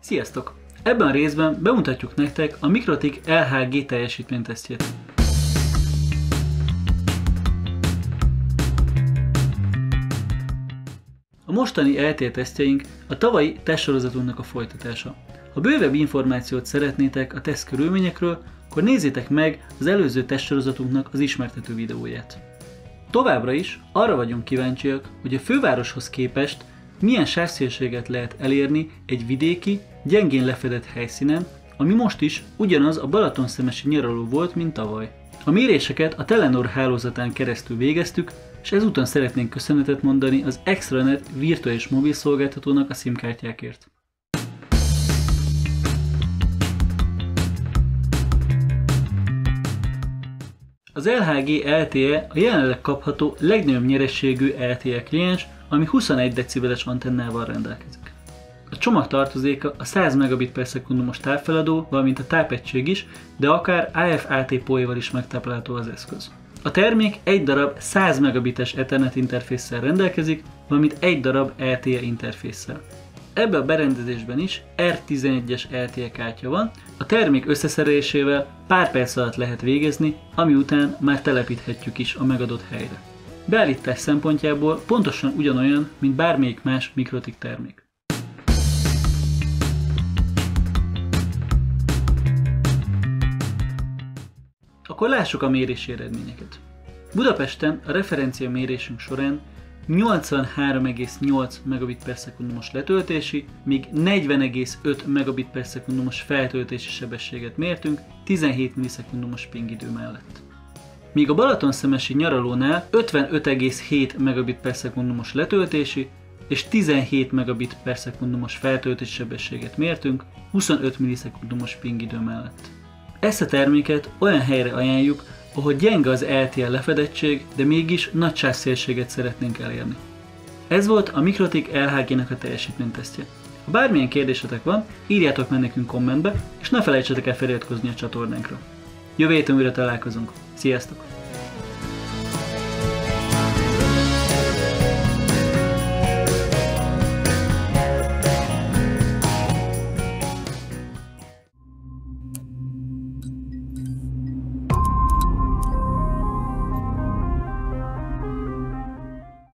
Sziasztok! Ebben a részben bemutatjuk nektek a Mikrotik LHG teljesítménytesztjét. A mostani LTE tesztjeink a tavalyi tesztsorozatunknak a folytatása. Ha bővebb információt szeretnétek a teszt körülményekről, akkor nézzétek meg az előző tesztsorozatunknak az ismertető videóját. Továbbra is arra vagyunk kíváncsiak, hogy a fővároshoz képest milyen sávszélességet lehet elérni egy vidéki, gyengén lefedett helyszínen, ami most is ugyanaz a balatonszemesi nyaraló volt, mint tavaly. A méréseket a Telenor hálózatán keresztül végeztük, és ezúton szeretnénk köszönetet mondani az Extranet virtuális mobilszolgáltatónak a SIM-kártyákért. Az LHG LTE a jelenleg kapható legnagyobb nyerességű LTE kliens, ami 21 decibeles antennával rendelkezik. A csomag tartozéka a 100 Mbit/s távfeladó, valamint a tápegység is, de akár AF-AT-POE-val is megtáplálható az eszköz. A termék egy darab 100 Mbites Ethernet interfésszel rendelkezik, valamint egy darab LTE interfésszel. Ebben a berendezésben is R11-es LTE kártya van, a termék összeszerelésével pár perc alatt lehet végezni, ami után már telepíthetjük is a megadott helyre. Beállítás szempontjából pontosan ugyanolyan, mint bármelyik más Mikrotik termék. Akkor lássuk a mérési eredményeket. Budapesten a referencia mérésünk során 83,8 Mbit/s letöltési, míg 40,5 Mbit/s feltöltési sebességet mértünk 17 millisekundumos pingidő mellett. Míg a balatonszemesi nyaralónál 55,7 Mbit/s letöltési és 17 Mbit/s feltöltési sebességet mértünk 25 millisekundumos pingidő mellett. Ezt a terméket olyan helyre ajánljuk, ahol gyenge az LTE lefedettség, de mégis nagy sávszélességet szeretnénk elérni. Ez volt a Mikrotik LHG-nek a teljesítménytesztje. Ha bármilyen kérdésetek van, írjátok meg nekünk kommentbe, és ne felejtsetek el feliratkozni a csatornánkra. Jövő héten újra találkozunk. Sziasztok!